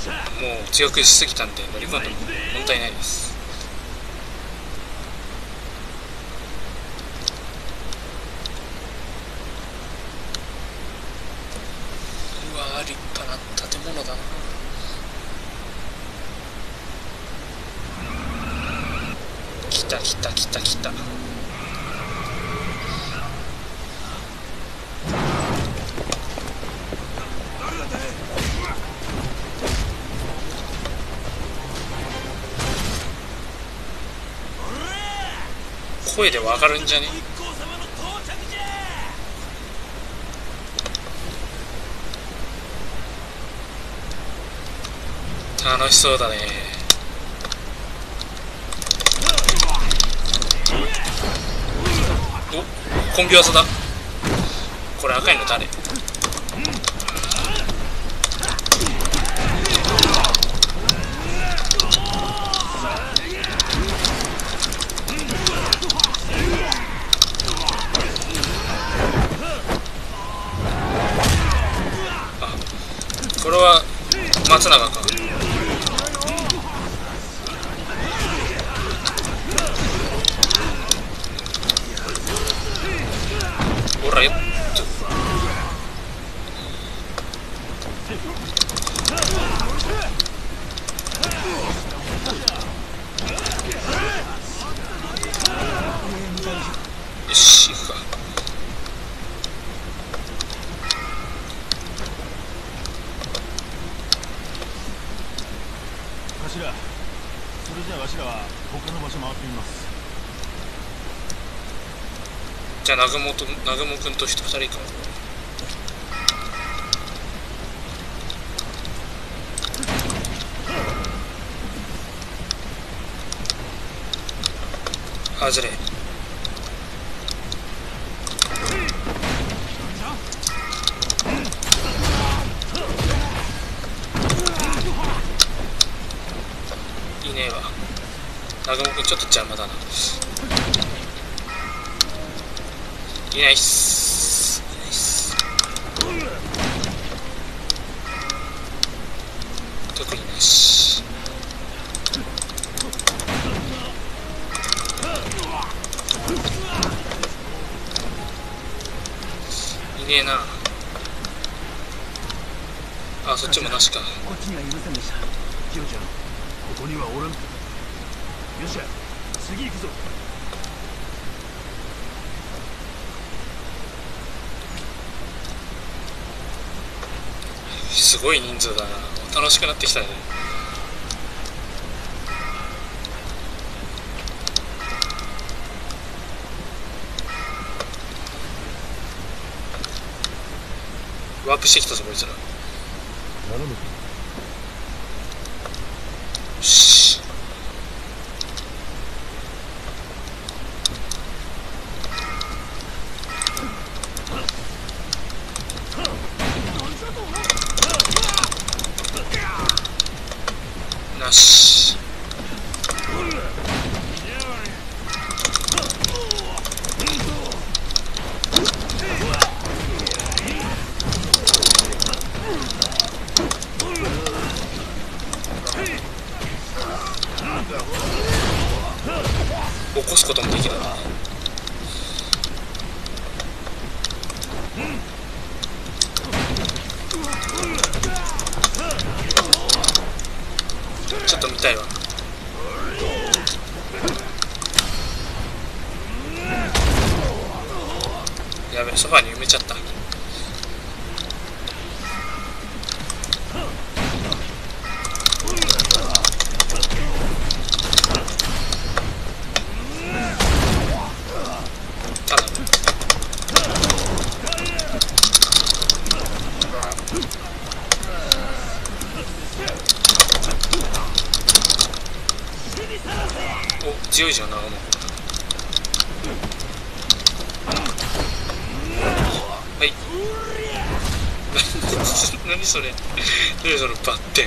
う強くしすぎたんで乗り込んでも問題ないです。うわー、立派な建物だな。来た来た来た来た。声でわかるんじゃね？楽しそうだね。お、コンビ技だ。これ赤いの誰？これは松永か。ほらよっと。よし行くか。 それじゃあわしらは他の場所回ってみます。 じゃあ南雲君と2人か。外れ。いねえわ。南雲君ちょっと邪魔だな。いないっす。いないっす。特になし。いねえな。あ、そっちもなしか。 こっちにはいませんでした。キヨちゃん、ここにはおらん。よっしゃ、次行くぞ。 すごい人数だな。楽しくなってきたね。ワープしてきたぞこいつら。 頼む。 よし。なし。起こすこともできるな。ちょっと見たいわ。やべ、ソファーに埋めちゃった。お、強いじゃんな。はい。何それ。何そのバッテン。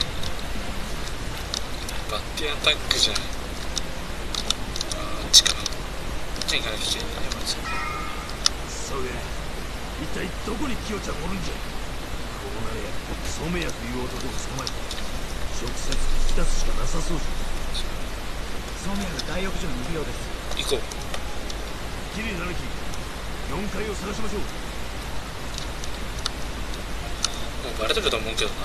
バッテンアタックじゃん。あっちか。こっちに行かなきゃいけないんだね、まず。 そうや。一体どこにキヨちゃんおるんじゃ。こうなれや、染谷という男を捕まえた。 直接聞き出すしかなさそうじソメアが大浴場にいるようです。 行こう。 ゃん。キリナルキ4階を探しましょう。 もうバレてると思うけどな。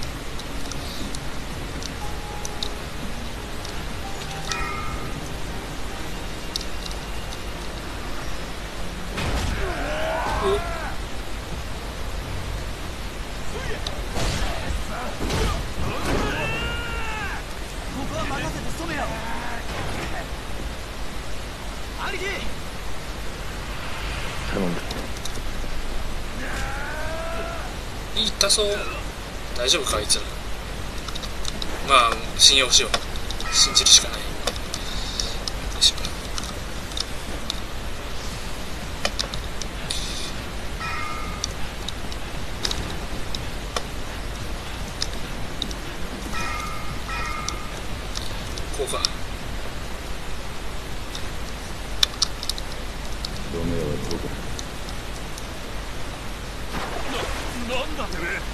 ここは任せてソメアを。兄貴。 頼んだ。 痛そう。大丈夫かあいつら。まあ信用しよう。信じるしかない。よいしょ。こうか。 ロメオはどこだ。なんだてめえ。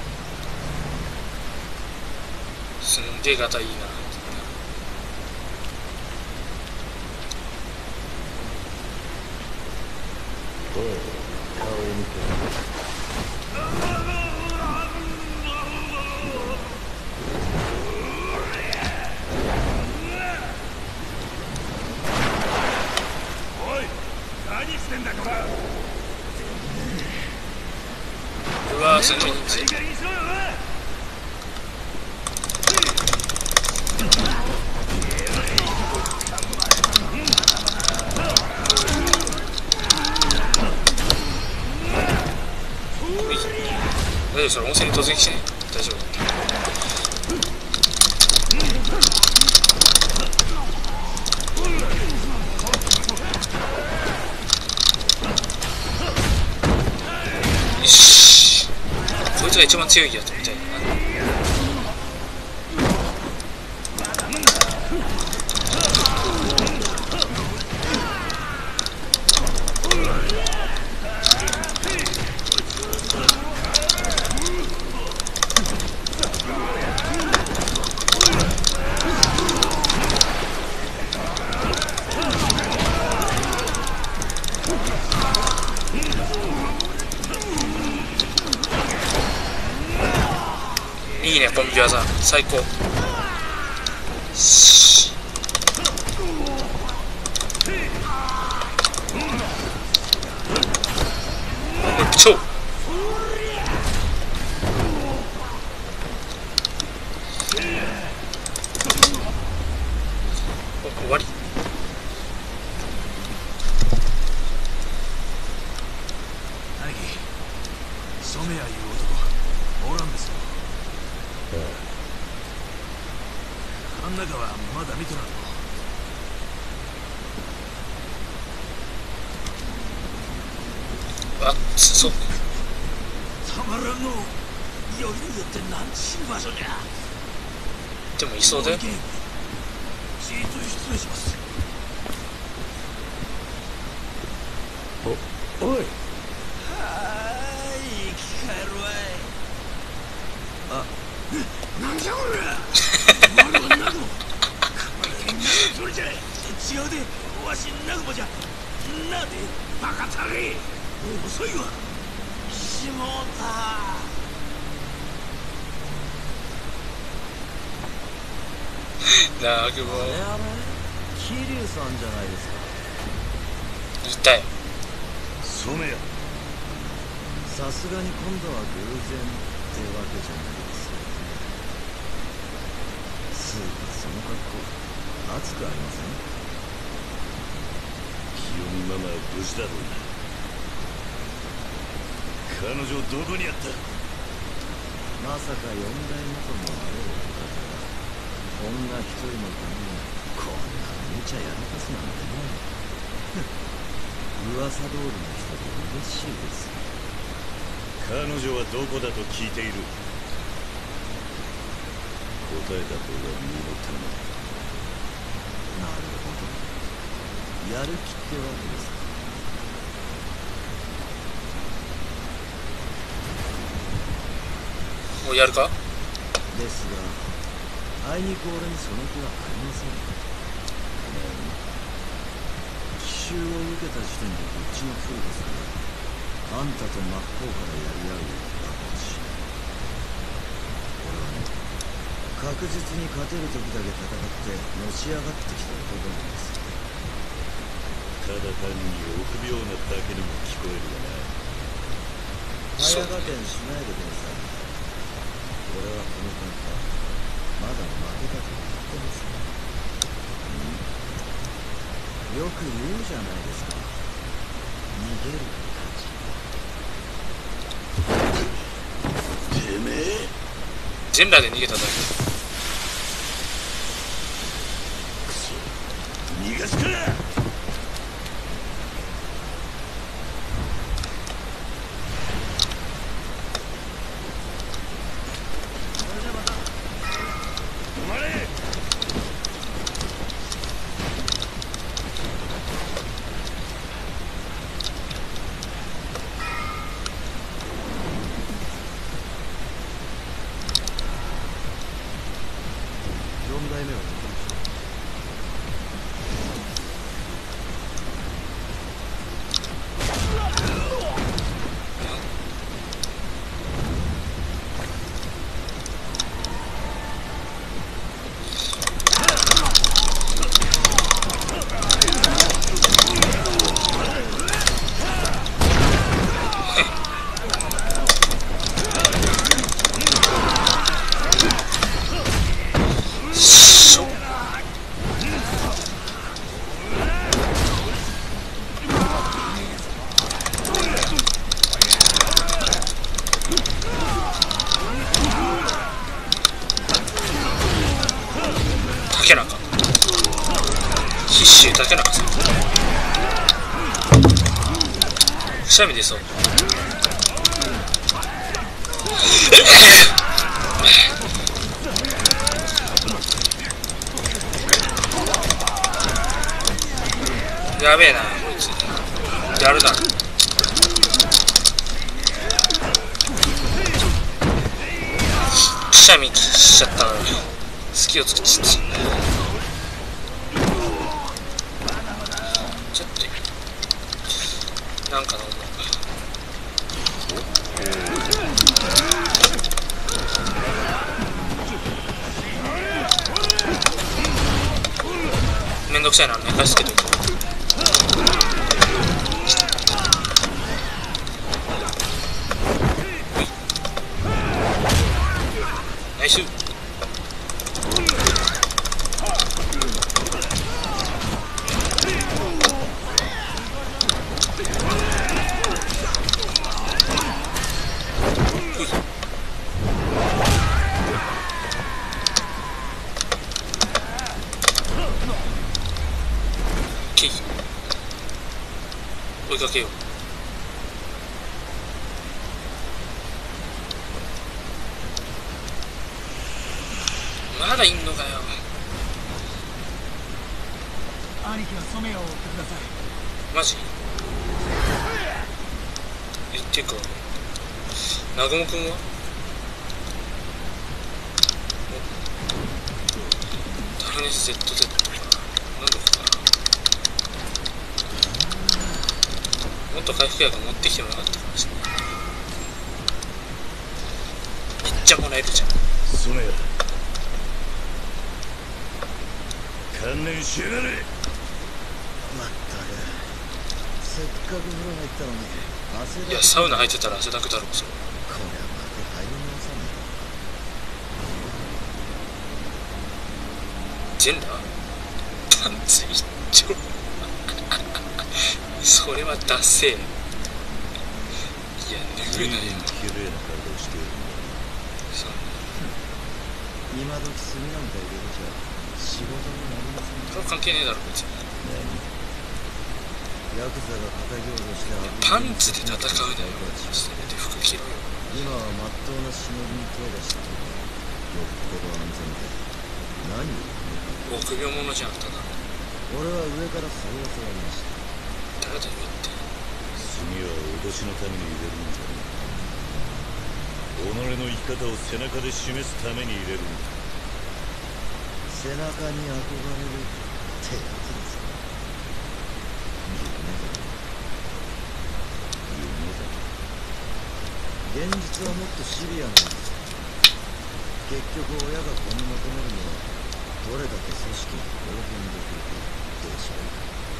すんげえガタいいな。 おい、顔を見て。おい、何してんだこら。 うわーすごい人数。 いい加減にしろよな。 大丈夫それ温泉に突撃しない。大丈夫。よし。こいつが一番強いやつみたいな。いいねコンビ技最高。超終わり。 兄貴、ソメアいう男おらんですよ。あん中はまだ見とらんの。 あそうたまらんの。よりによってなんちゅう場所じゃ。 でもいそうだよ。 じっと失礼します。おい。はーい、生き返るわい。あ、なんじゃおら。お前はなど。それじゃ違うで、わしなぐもじゃ。なでバカたれ。遅いわ。しもうた。 ラグボあれ桐生さんじゃないですか。 いたよ。 ソメア。 さすがに今度は偶然ってわけじゃないですよ。スーパーその格好熱くありません？ 清美ママは無事だろうな。彼女どこにあった？ まさか四代目ともあろうお方が女一人のためにこんな無茶やらかすなんてね。噂通りの人で嬉しいですよ。 彼女はどこだと聞いている。答えた方が身のため。 なるほど。やる気ってわけですか。 もうやるか。 ですがあいにく俺にその気はありません。奇襲を受けた時点でこっちのプロですから、あんたと真っ向からやり合うわけだし。俺はね、確実に勝てる時だけ戦ってのし上がってきた男なんです。 ただ単に臆病なだけにも聞こえるがな。 早合点しないでください。俺はこの喧嘩まだ負けたと言ってます。よく言うじゃないですか、逃げる勝ち。てめえ全裸で逃げただけ。 くそ、逃がすか。 4代目は竹中、必死竹中さん、くしゃみ出そう。やべえなこいつ、やるな。くしゃみしちゃったから隙を作っちゃった。ちょっとなんか飲む。めんどくさいな、寝かしつけておく。ナイス。追いかけよう。まだいんのかよ。 兄貴は染谷を追ってください。 マジ？っていうか南雲くんはダルネス ZZ とか何度かもっと回復薬持ってきてもなかったかもしれない。めっちゃもらえるじゃん。 染谷、観念しやがれ。 まったく、せっかく風呂入ったのに汗だく。 いや、サウナ入ってたら汗だくだろう。それこれはまた入り直さないと。 全裸パンツ一丁それはダセえ。いや、脱ぐなよ。 綺麗な体をしている。 そう今時炭なんか入れるじゃ仕事になりません。 それは関係ねえだろ別に。 ヤクザが仇を脅してパンツで戦うなよ。せめて服着ろよ。 今はまっとうな忍びに手出した方がよっぽど安全だ。何を臆病者じゃん。ただ俺は上からそう教わりました。 誰だよって。 炭は脅しのために入れるんじゃない。己の生き方を背中で示すために入れるんだ。 背中に憧れるってやつですか。夢だ。現実はもっとシビアなんです。結局親が子に求めるのはどれだけ組織に貢献できるかでしょう。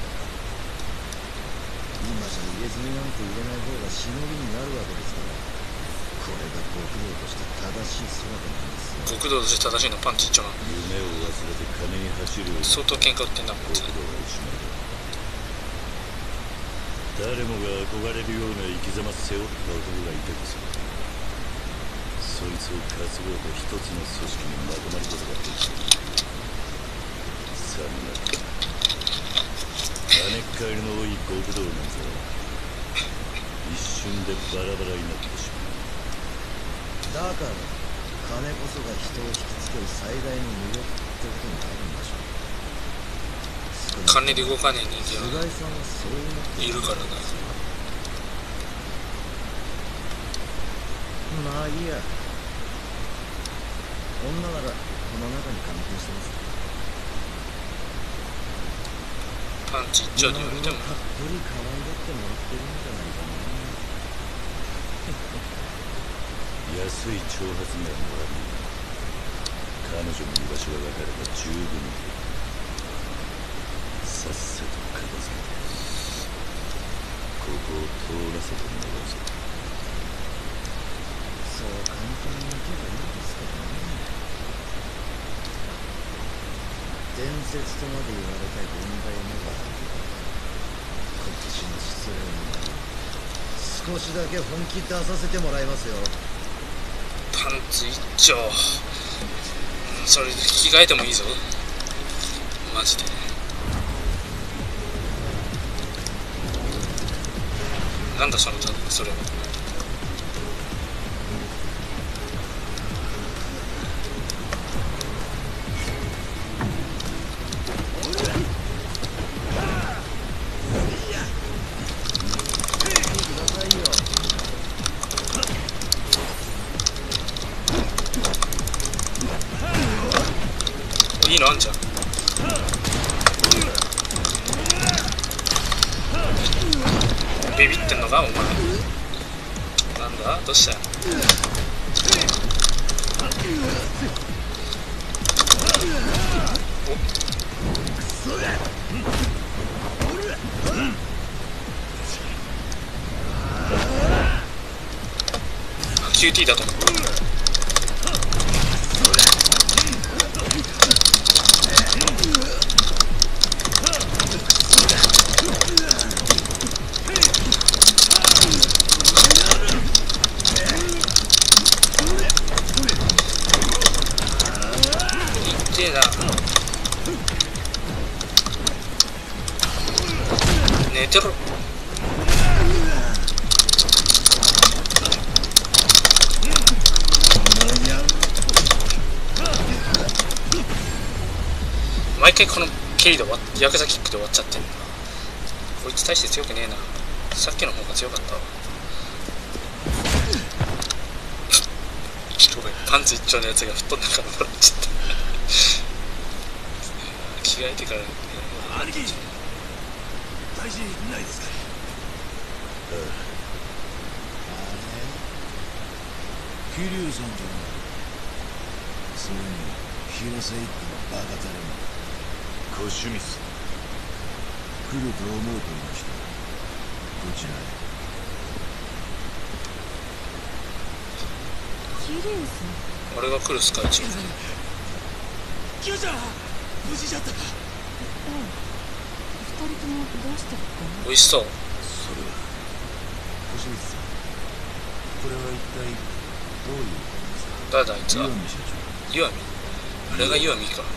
今じゃ入れ墨なんて入れない方がしのぎになるわけですから、これが極道として正しい姿なんですよ。 極道として正しいのパンチ一丁な。 夢を忘れて金に走る相当喧嘩売ってんな、こいつ。 極道は一枚だ。誰もが憧れるような生き様背負った男がいてこそ、そいつを担ごうと一つの組織にまとまることができる。さんな金っかいの多い極道なんざ一瞬でバラバラになってしまう。 だから金こそが人を引きつける最大の魅力ってことになるんでしょう。 金で動かねえ人間菅井さんはそう思っているからな。 まあいいや。女ならこの中に関係してます。 パンチ一丁で言われてもたっぷり可愛がってもらってるんじゃないかな。 安い挑発には乗らねえ。彼女の居場所が分かれば十分にさっさと片付けてここを通らせてもらうぞ。 そう簡単にいけばいいですけどね。伝説とまで言われた現代のがこっちの失礼に少しだけ本気出させてもらいますよ。 パンツ一丁、それで引き換えてもいいぞマジで。なんだそのそれは。いいのあんじゃん。ビビってんのかお前。なんだどうした。お QT だと思う。寝てろ。毎回この蹴りでヤクザキックで終わっちゃってんだ。こいつ大して強くねえな。さっきの方が強かったわ。パンツ一丁のやつが吹っ飛んだからもらっちゃった着替えてから、 兄貴大事ないですか。 桐生さんじゃない。それに広瀬一家のバカタレもご趣味っす。 来ると思うといました。こちらへ。 桐生さん。 俺が来るスカイチキヨちゃん無事じゃったか。 二人ともどうしてここに。 美味しそう。 それは小清水さん、これは一体どういうことですか。 誰だあいつは。 岩見社長。 岩見。あれが岩見か。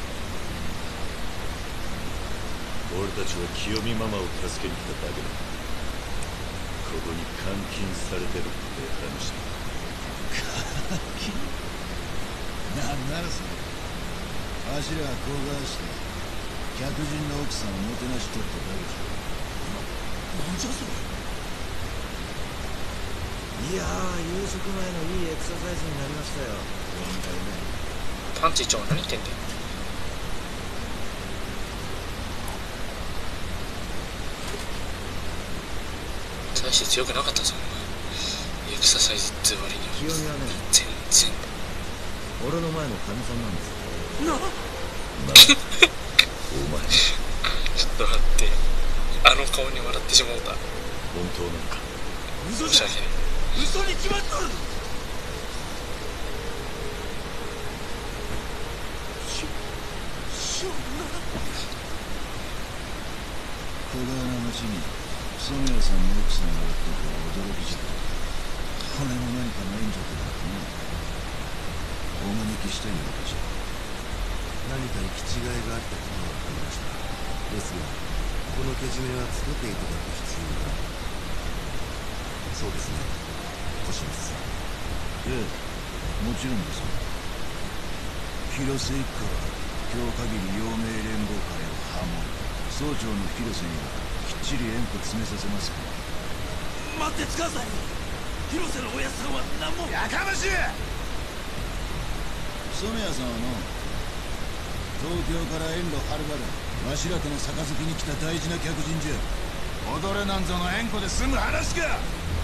俺たちは清美ママを助けに来ただけだ。ここに監禁されてるって話だ。 監禁なんならそれ。わしらはこうがして客人の奥さんをもてなしとっただけじゃ。なんじゃそれ。 いやー、夕食前のいいエクササイズになりましたよ。4回目。 パンツ一丁が何言ってんだよ。 して強くなかったぞお前。エクササイズって割には清美はね、 全然。 俺の前のかみさんなんですよ。 なお前ちょっと待って、あの顔に笑ってしまうた。 本当なのか。 嘘じゃ申し訳ない。 嘘に決まっとる。しょうが小川の町に染谷さんの奥さんがおったとは驚きじゃった。これも何かの援助とかな。お招きしたいのかしら。 何か行き違いがあったことは分かりました。ですがこのけじめはつけていただく必要が。そうですね、星光さん。 ええ、もちろんです。広瀬一家は今日限り陽明連合会を破門。総長の広瀬にはきっちり縁故詰めさせますから。 待ってください。広瀬のおやつさんは何も。 やかましい。染谷さんはの東京から遠路はるばるわしらとの杯に来た大事な客人じゃ。踊れなんぞの縁故で済む話か。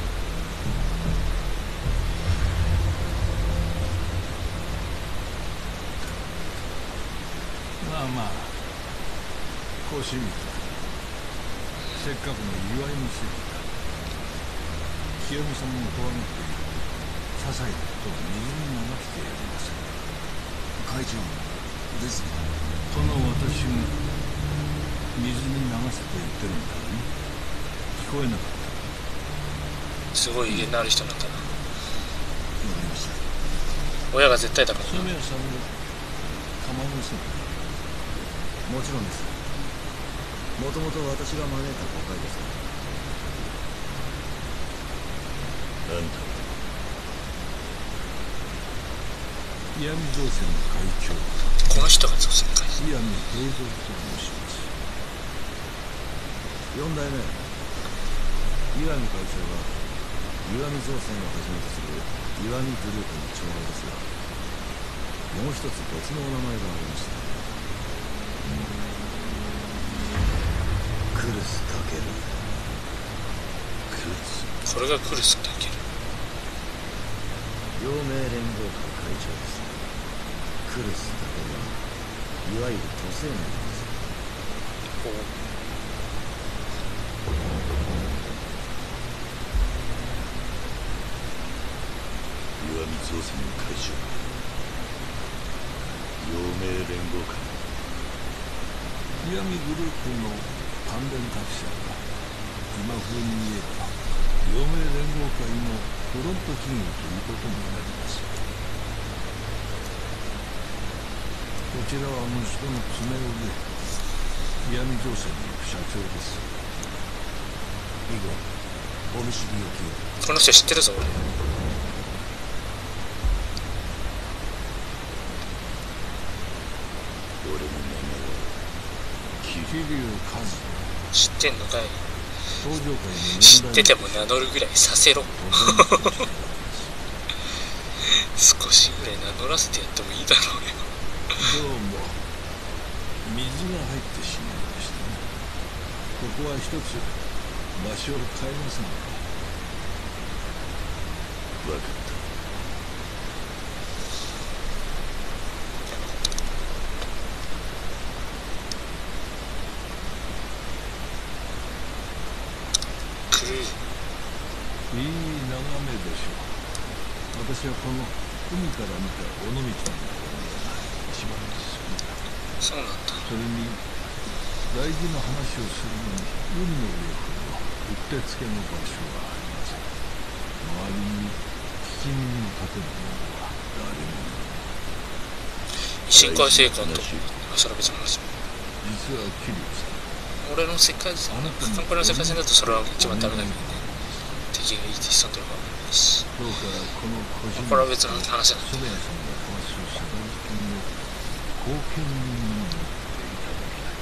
まあまあ、星光、せっかくの祝いの席だ。清美さんも怖がって些細なことを水に流してやります。 会長ですが、 この私が水に流せと言ってるんだね。聞こえなかった。 すごい威厳のある人なんだな。 わかりました。 親が絶対だから染谷さんも構いませんか。 もちろんです。もともと私が招いた誤解ですから。 あんたは闇造船の会長、 この人が造船会。 岩見平蔵と申します。 4代目岩見会長が岩見造船をはじめとする岩見グループの長老ですが、もう一つ別のお名前がありました。クルスタケル。 クルス。 これがクルスだける。 陽明連合会会長です。クルスタケルはいわゆる都政名です。 岩見造船の会長、陽明連合会、岩見グループの関連各社が今風に言えば陽明連合会のフロント企業ということになります。こちらは息子の常雄で岩見造船の社長です。 以後お見知りおきを。 この人知ってるぞ俺。 俺の名前は桐生和也。 知ってんのかい。 登場会の知ってても名乗るぐらいさせろ。少しぐらい名乗らせてやってもいいだろうよ。 どうも水が入ってしまいましたね。ここは一つ場所を変えますので。分かった。いい眺めでしょう。私はこの海から見た尾道のところが一番好きだ。 そうなんだ。 それに大事な話をするのに海の上ほどうってつけの場所はありません。周りに聞き耳の立てる者は誰もいない。 新海聖館とそれは別の話。 実は桐生さん、 俺の世界線、これの世界線だとそれは一番ダメだけどね。敵がいいって潜んでるからないし。 どうかこの個人これは別の話だ。 染谷さんが交わす社会的の貢献人になっていただきたい。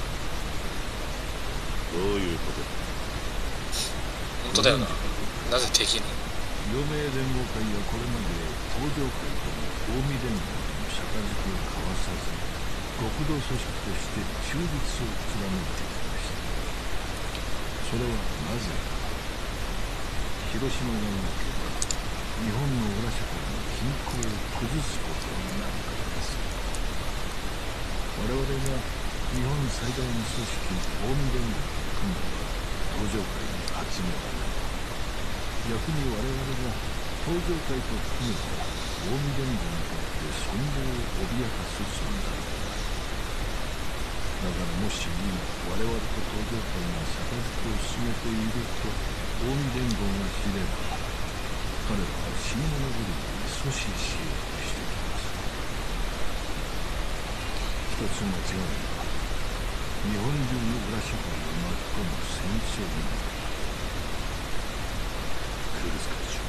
どういうことだ。 本当だよな。なぜ敵に。 陽明連合会はこれまで東上会とも近江連合とも社会を交わさず、極道組織として中立を貫いてきました。それはなぜか。 広島が動けば日本の裏社会の均衡を崩すことになるからです。我々が日本最大の組織近江連合と組んだのは東条会に勝ち目はない。逆に我々が東条会と組めば近江連合にとって存在を脅かす存在だ。だからもし今我々と東条会が杯を進めていると近江連合が知れば、彼らは死に物狂いに阻止しようとしてきます。一つ間違えば日本中の裏社会を巻き込む戦争になる。 来るかジ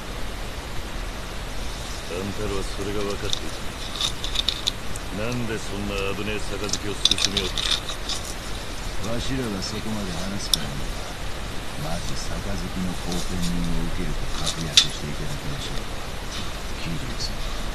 ョン。あんたらはそれが分かっていた。なんでそんな危ねえ杯を進めようとした。 わしらがそこまで話すからには、まず杯の公権人を受けると確約していただきましょう。桐生さん。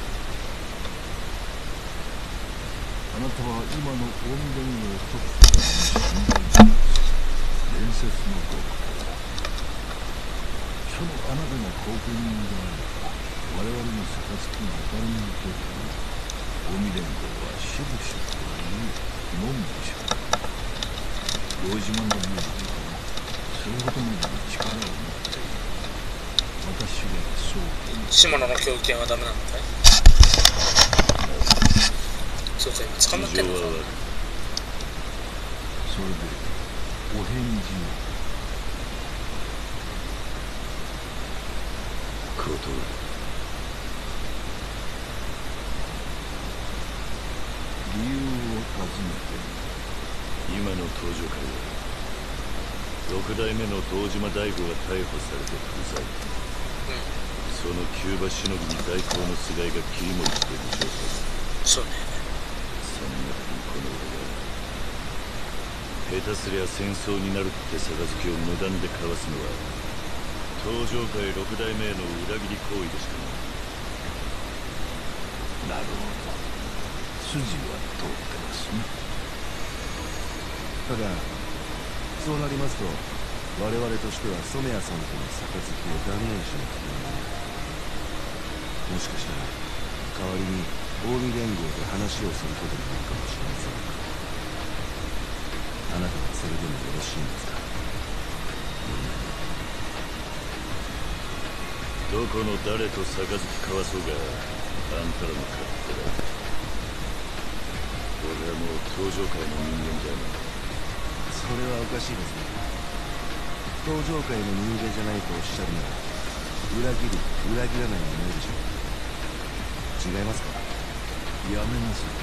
あなたは今の近江連合トップの信頼者です。伝説の極道。そのあなたが公権人であれば、我々の杯が当たりにとっても近江連合はしぶしぶという飲むでしょう。堂島の領土はそれほどまでに力を持っている。私がそう島野の強権はダメなのかい。そうか、今捕まってんのか。 それでお返事を。 断る。 理由を尋ねて。 今の東条会は6代目の堂島大吾が逮捕されて不在。そのキューバしのぎに代行の菅井が切り盛りしている状態だ。 そうね。 そんな時にこの俺が下手すりゃ戦争になるって杯を無断で交わすのは東条会6代目への裏切り行為でしかない。 なるほど。筋は通ってますね。 ただそうなりますと我々としては染谷さんとの杯を断念しなくてはならない。もしかしたら代わりに近江連合で話をすることになるかもしれません。あなたはそれでもよろしいんですか。 どこの誰と杯交わそうがあんたらの勝手だ。俺はもう東条会の人間じゃない。 それはおかしいですね。東条会の人間じゃないとおっしゃるなら裏切る裏切らないもないでしょう。違いますか。 やめなさい。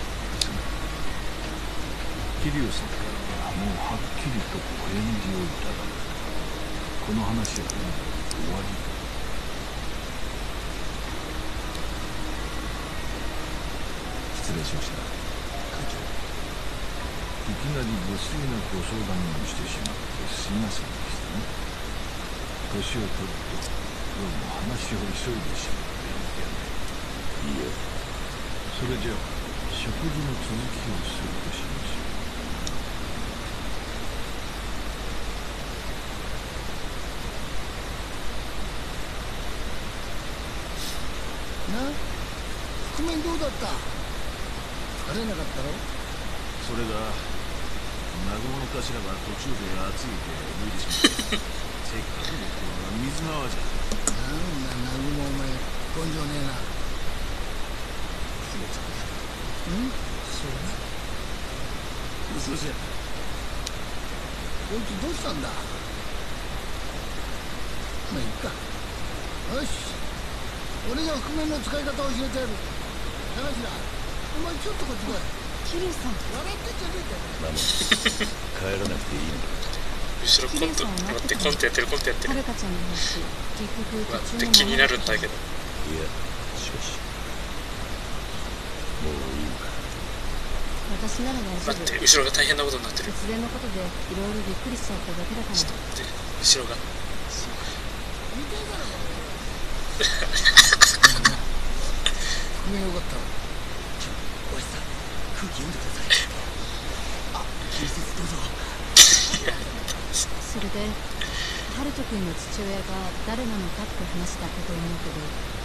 桐生さんからはもうはっきりとお返事をいただく。この話はもう終わりだ。 失礼しました、会長。 いきなり無粋なご相談をしてしまってすいませんでしたね。年を取るとどうも話を急いでしまっていけない。いえ、それじゃあ食事の続きをするとしましょう。な、覆面どうだった？疲れなかったろ？ それが南雲の頭が途中で熱いで脱いでしまってせっかくのこの水の泡じゃ。 なんだ南雲お前根性ねえな。うん？そうだ。嘘じゃ。こいつどうしたんだ？まあいいか。よし、俺が覆面の使い方を教えてやる。高頭、お前ちょっとこっち来い。 桐生さん、 笑ってんじゃねえか。 ママ帰らなくていいのか。 後ろコント待って、コントやってるコントやってる。 はるかちゃんの話結局待って気になるんだけど。 いや、しかしもういいのか。 私なら大丈夫。 待って、後ろが大変なことになってる。 突然のことでいろいろびっくりしちゃっただけだから。 ちょっと待って、後ろが見てんだろこれ。よかったろ。おじさん、空気読んでください。あ、気節どうぞ。 それでハルト君の父親が誰なのかって話だったと思うけど。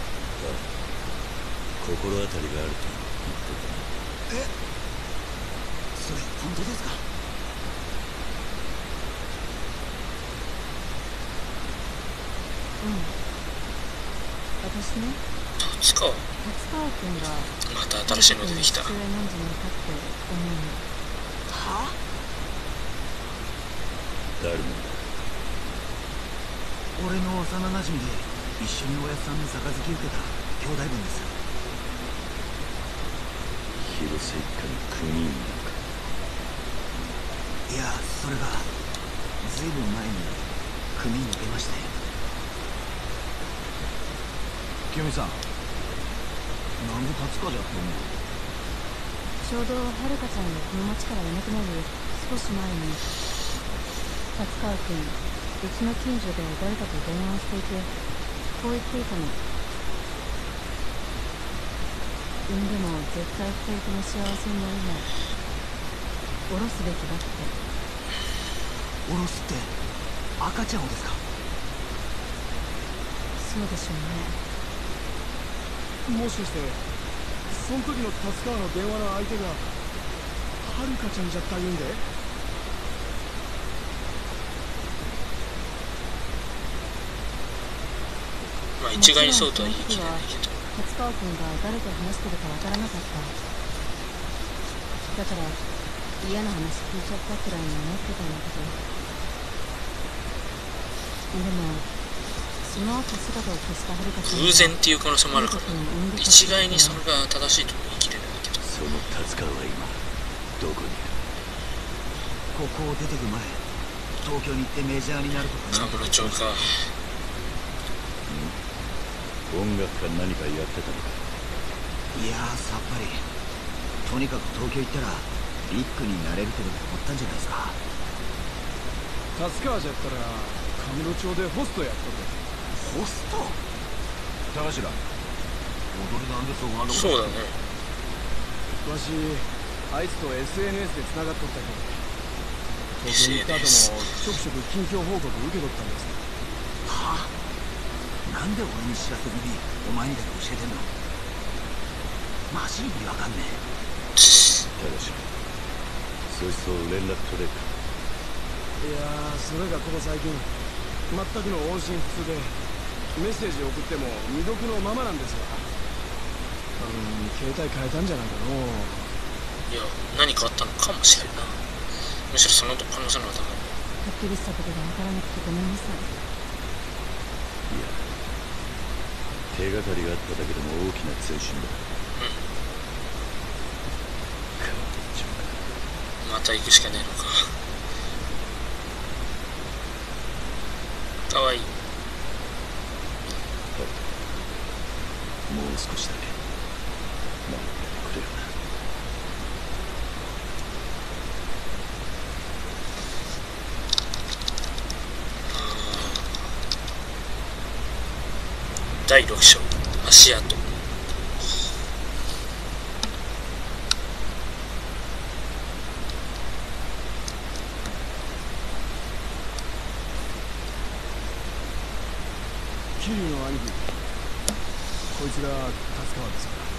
心当たりがあると言ってた。 え、それ本当ですか？ うん。私ね、 達川達川君がまた新しいの出てきた。 父親なんじゃないかって思うの。 はあ？ 誰なんだ？ 俺の幼馴染で一緒におやっさんの杯受けた兄弟分です。 広瀬一家の9人なんか。 いや、それがずいぶん前に組に出まして。 清美さん、なんで達川じゃって思う？ ちょうどはるかちゃんがこの町からいなくなる少し前に、達川君、うちの近所で誰かと電話をしていて、こう言っていたの。産んでも絶対二人とも幸せになれない。下ろすべきだって。 おろすって赤ちゃんをですか？ そうでしょうね。 もしかしてその時の達川の電話の相手がはるかちゃんじゃったいうんで？ まあ一概にそうとは言い切れないけど。 達川君が誰と話してるかわからなかった。だから嫌な話聞いちゃったくらいに思ってたんだけど。でもその後姿を消したはるかちゃんが偶然っていう可能性もあるから、一概にそれが正しいとも言い切れないけど。 その達川は今どこにいる？ ここを出てく前、東京に行ってメジャーになるとか神室町か。 音楽か何かやってたのか？ いやー、さっぱり。とにかく東京行ったらビッグになれるけどと思ったんじゃないですか。 達川じゃったら神室町でホストやっとる。 ホスト？ 高頭、踊りなんでそこあのそうだね。 わしあいつと SNS で繋がっとったけど、東京に行った後もちょくちょく近況報告受け取ったんです。 はあ？なんで俺に知らせずにお前にだけ教えてんの？マジ意味わかんねえ。 高頭、そいつと連絡取れるか？ いやー、それがここ最近全くの音信不通で、メッセージ送っても未読のままなんですわ。携帯変えたんじゃないかの。 いや、何かあったのかもしれんな。むしろその可能性の方が高い。 はっきりしたことがわからなくてごめんなさい。 いや、手がかりがあっただけでも大きな前進だ。変わっちまう。 また行くしかねえのか。かわいい。 もう少しだけ待っててくれよな。 第6章、足跡。 桐生の兄貴、こいつが達川ですか？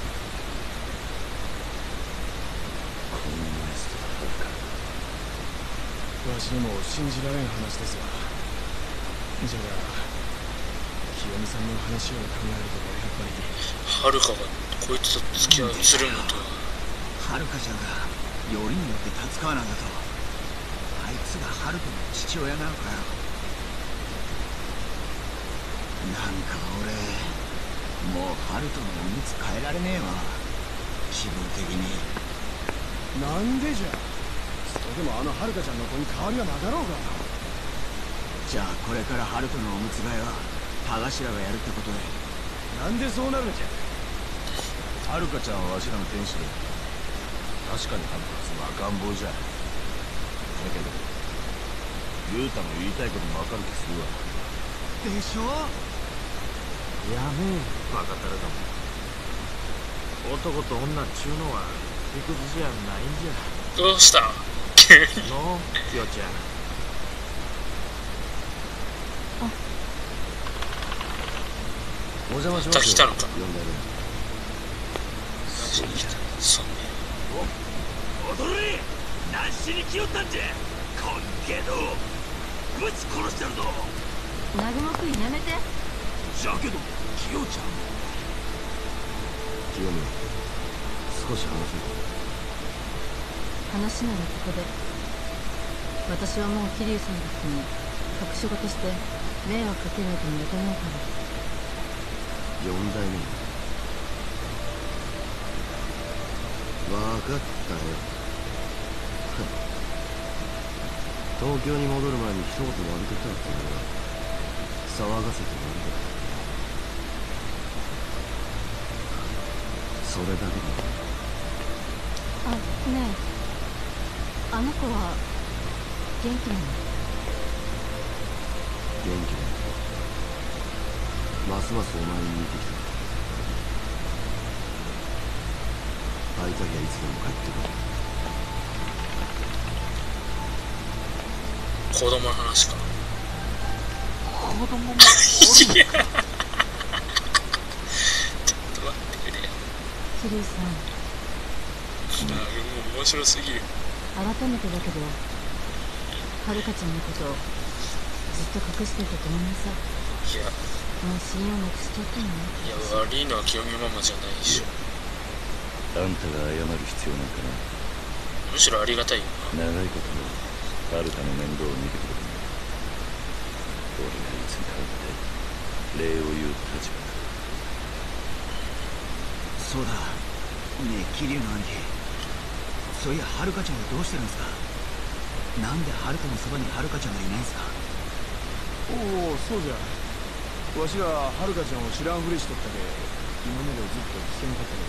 こんなやつとはるか。 わしにも信じられん話ですわ。じゃが清美さんの話を考えるとやっぱりはるかがこいつと付き合いするのとは。 はるかちゃんがよりによって達川なんだと。あいつがはるかの父親なのかよ。なんか俺もうハルトのおむつ変えられねえわ、気分的に。 なんでじゃ。それでもあのはるかちゃんの子に変わりはなかろうが。 じゃあこれからハルトのおむつ替えは田頭がやるってことで。 なんでそうなるんじゃ。 はるかちゃんはわしらの天使で、確かにはるかは赤ん坊じゃ。だけどユータの言いたいこともわかる気するわ。 でしょ。 やめえ、バカタレだもん。男と女っちゅうのは理屈じゃないんじゃ。 どうした急に。 のよちゃん。 お邪魔しまますよ。 た来たのか。 呼んだね。 何しに来た。そうね。 踊れ。何しに来よったんじゃ。こんけどぶち殺してるぞ。 南雲くんやめて。 じゃけどキヨちゃん。 清美、少し話そう。 話ならここで。私はもう桐生さんたちに隠し事して迷惑かけるわけにはいかないから。 4代目。分かったよ。東京に戻る前に一言悪くったって騒がせて悪かった。それだけだ。 あ、ねえ、あの子は元気なの？ 元気だ。ますますお前に似てきた。会いたきゃいつでも帰ってくる。 子供の話か。 子供もいやちょっと待ってくれよ。 桐生さん、 もう面白すぎる。 改めてだけど遥ちゃんのことずっと隠しててごめんなさい。 いやもう信用なくしちゃったのね。 いや悪いのは清美ママじゃないでしょ。 あんたが謝る必要なんかむしろありがたいよな。 ない。長いことはるかの面倒を見てくれる。俺がいつに変わって礼を言う立場だ。 そうだ。ねえ桐生の兄貴、そういや遥ちゃんはどうしてるんですか。なんで遥のそばに遥ちゃんがいないんですか。 おお、そうじゃ。わしが遥ちゃんを知らんふりしとったけ今までずっと聞けんかったけ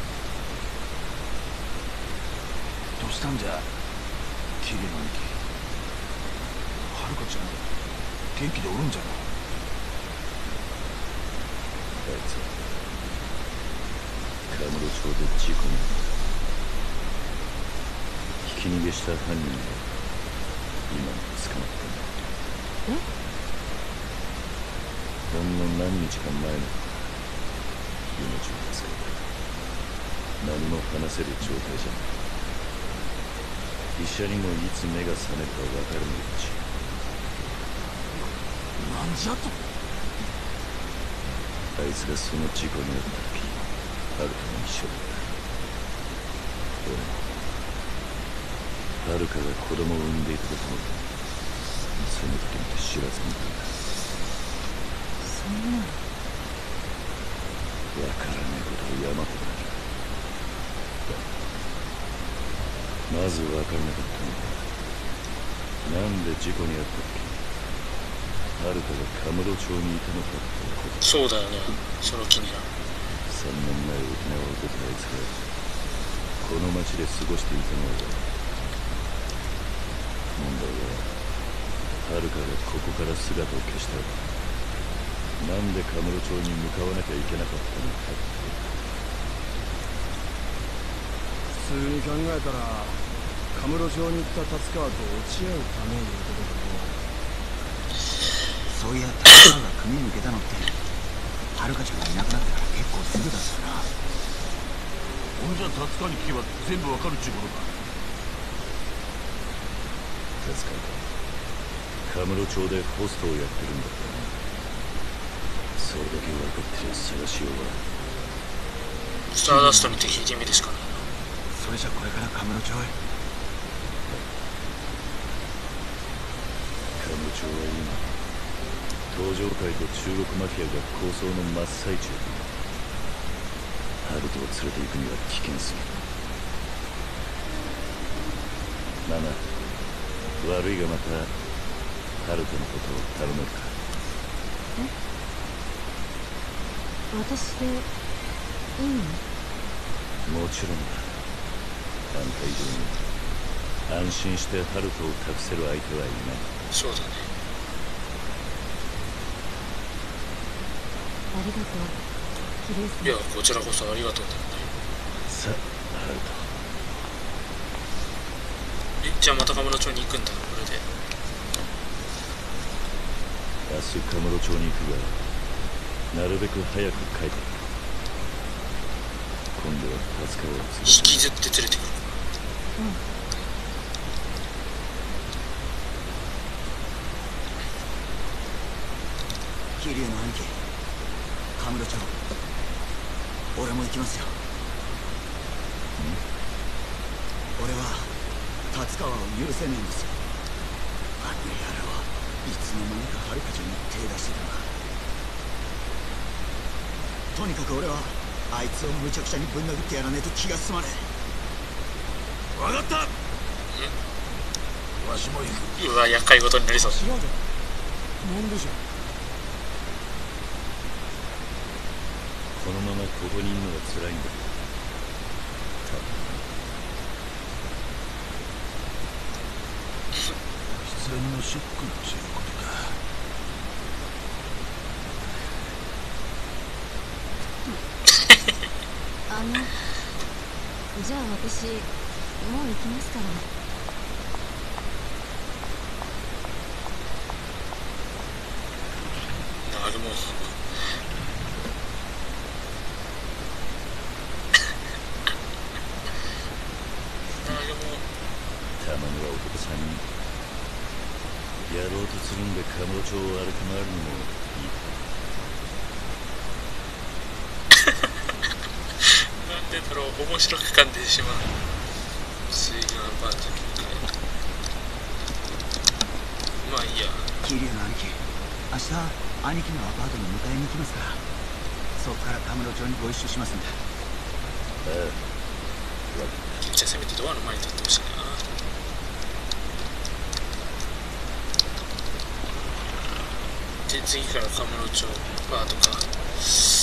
ど。 どうしたんじゃ桐生の兄貴。 遥ちゃん元気でおるんじゃろ。 あいつはカムロ町で事故に遭った。ひき逃げした犯人が今も捕まってんだ。ほんの何日か前の命を助けた。何も話せる状態じゃない。医者にもいつ目が覚めるか分からぬうち。 なんじゃと。 あいつがその事故に遭った時遥も一緒だった。俺も遥が子供を産んでいたこともその時まで知らずにいたんだ。 そんな。 わからないことは山ほどある。だまずわからなかったのは、なんで事故に遭った時遥がカムロ町にいたのかってこと。 そうだよね。その気になる。 3年前沖縄を出たあいつがこの町で過ごしていたのは問題は遥がここから姿を消した後なんでカムロ町に向かわなきゃいけなかったのかって。 普通に考えたらカムロ町に行った達川と落ち合うために言うことだね。 そういや達川が組抜けたのって遥ちゃんがいなくなってから結構すぐだったな。 ほんじゃ達川に聞けば全部わかるっちゅうことか。 達川か。カムロ町でホストをやってるんだったな。それだけ分かってりゃ探しようが。 スターダストにって聞いてみるしかないな。 それじゃこれからカムロ町へ。 カムロ町は今東上界と中国マフィアが抗争の真っ最中だ。ハルトを連れて行くには危険すぎる。ママ、悪いがまたハルトのことを頼めるか。 私でいいの？ もちろんだ。あんた以上に安心してハルトを託せる相手はいない。 そうだね。 ありがとう、桐生さん。 いやこちらこそありがとうだよね。 さあ、ハルト。 じゃあまたカムロ町に行くんだ。これで明日カムロ町に行くがなるべく早く帰ってくる。今度は助かを引きずって連れてくる。 桐生の兄貴、カムロ町、俺も行きますよ。俺は達川を許せねえんですよ。あの野郎、いつの間にか遥ちゃんに手出してたな。とにかく俺はあいつをむちゃくちゃにぶん殴ってやらねえと気が済まねえ。分かった。わしも行く。 うわ、厄介事になりそう。 違うじゃん。なんでしょう。 このままここにいるのが辛いんだ。 失恋のショックっていうことか。 じゃあ私もう行きますから。 なるもん。 たまには男3人やろうとするんでカムロ町を歩き回るのもいい。 なんでだろう、面白く感じてしまう。不思議なバージョン。まあいいや。 桐生の兄貴、明日兄貴のアパートに迎えに行きますから、そこからカムロ町にご一緒しますんで。 君じゃせめてドアの前に立ってほしいな。で次からカムロ町アパートか。